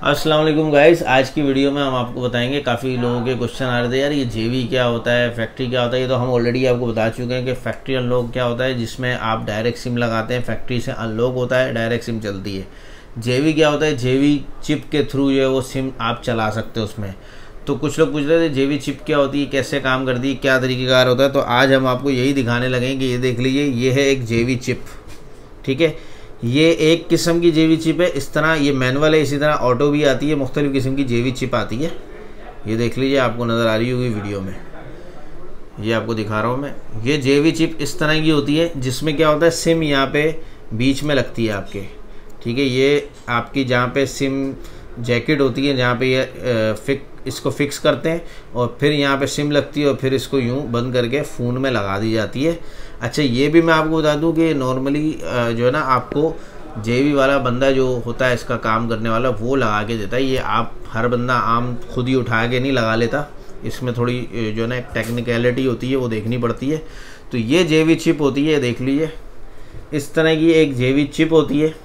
अस्सलाम वालेकुम गाइस। आज की वीडियो में हम आपको बताएंगे, काफ़ी लोगों के क्वेश्चन आ रहे थे यार ये जेवी क्या होता है, फैक्ट्री क्या होता है। ये तो हम ऑलरेडी आपको बता चुके हैं कि फैक्ट्री अनलॉक क्या होता है, जिसमें आप डायरेक्ट सिम लगाते हैं, फैक्ट्री से अनलॉक होता है, डायरेक्ट सिम चलती है। जेवी क्या होता है, जेवी चिप के थ्रू जो है वो सिम आप चला सकते हो उसमें। तो कुछ लोग पूछ रहे थे जेवी चिप क्या होती है, कैसे काम करती है, क्या तरीक़ेकार होता है। तो आज हम आपको यही दिखाने लगे कि ये देख लीजिए, ये है एक जेवी चिप। ठीक है, ये एक किस्म की जेवी चिप है। इस तरह ये मैनुअल है, इसी तरह ऑटो भी आती है, मुख्तलिफ़ किस्म की जेवी चिप आती है। ये देख लीजिए, आपको नज़र आ रही होगी वीडियो में, ये आपको दिखा रहा हूँ मैं। ये जेवी चिप इस तरह की होती है, जिसमें क्या होता है, सिम यहाँ पे बीच में लगती है आपके। ठीक है, ये आपकी जहाँ पे सिम जैकेट होती है, जहाँ पे ये इसको फिक्स करते हैं और फिर यहाँ पे सिम लगती है और फिर इसको यूँ बंद करके फ़ोन में लगा दी जाती है। अच्छा, ये भी मैं आपको बता दूं कि नॉर्मली जो है ना, आपको जेवी वाला बंदा जो होता है, इसका काम करने वाला, वो लगा के देता है। ये आप हर बंदा आम खुद ही उठा के नहीं लगा लेता, इसमें थोड़ी जो है ना एक टेक्निकलिटी होती है, वो देखनी पड़ती है। तो ये जेवी चिप होती है, देख लीजिए, इस तरह की एक जेवी चिप होती है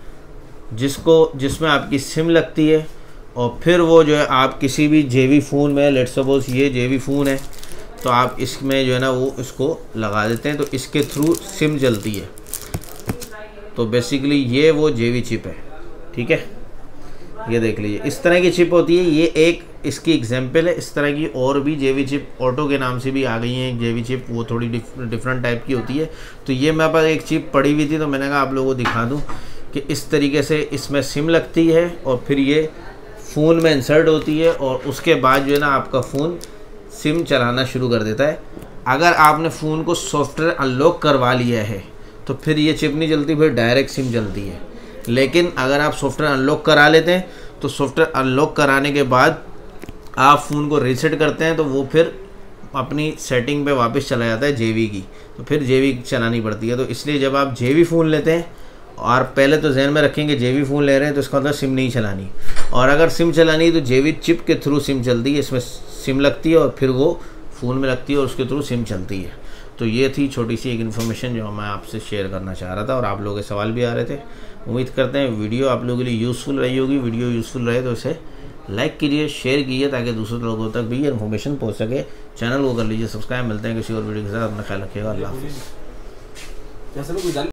जिसमें आपकी सिम लगती है और फिर वो जो है आप किसी भी जेवी फ़ोन में, लेट्स सपोज ये जेवी फ़ोन है, तो आप इसमें जो है ना वो इसको लगा देते हैं, तो इसके थ्रू सिम चलती है। तो बेसिकली ये वो जेवी चिप है। ठीक है, ये देख लीजिए, इस तरह की चिप होती है। ये एक इसकी एग्जांपल है। इस तरह की और भी जेवी चिप ऑटो के नाम से भी आ गई हैं एक जेवी चिप, वो थोड़ी डिफरेंट टाइप की होती है। तो ये मेरे पास एक चिप पड़ी हुई थी, तो मैंने कहा आप लोगों को दिखा दूँ कि इस तरीके से इसमें सिम लगती है और फिर ये फ़ोन में इंसर्ट होती है और उसके बाद जो है ना आपका फ़ोन सिम चलाना शुरू कर देता है। अगर आपने फ़ोन को सॉफ्टवेयर अनलॉक करवा लिया है तो फिर ये चिप नहीं चलती, फिर डायरेक्ट सिम चलती है। लेकिन अगर आप सॉफ्टवेयर अनलॉक करा लेते हैं तो सॉफ्टवेयर अनलॉक कराने के बाद आप फ़ोन को रीसेट करते हैं, तो वो फिर अपनी सेटिंग पे वापस चला जाता है जेवी की, तो फिर जेवी चलानी पड़ती है। तो इसलिए जब आप जेवी फ़ोन लेते हैं, और पहले तो जहन में रखेंगे जेवी फ़ोन ले रहे हैं तो इसका मतलब सिम नहीं चलानी, और अगर सिम चलानी है तो जेवी चिप के थ्रू सिम चलती है। इसमें सिम लगती है और फिर वो फ़ोन में लगती है और उसके थ्रू सिम चलती है। तो ये थी छोटी सी एक इन्फॉर्मेशन जो मैं आपसे शेयर करना चाह रहा था, और आप लोगों के सवाल भी आ रहे थे। उम्मीद करते हैं वीडियो आप लोगों के लिए यूज़फुल रही होगी। वीडियो यूज़फुल रहे तो इसे लाइक कीजिए, शेयर कीजिए, ताकि दूसरे लोगों तक भी ये इन्फॉर्मेशन पहुँच सके। चैनल को कर लीजिए सब्सक्राइब। मिलते हैं किसी और वीडियो के साथ, अपना ख्याल रखिएगा। अल्लाह हाफ़िज़।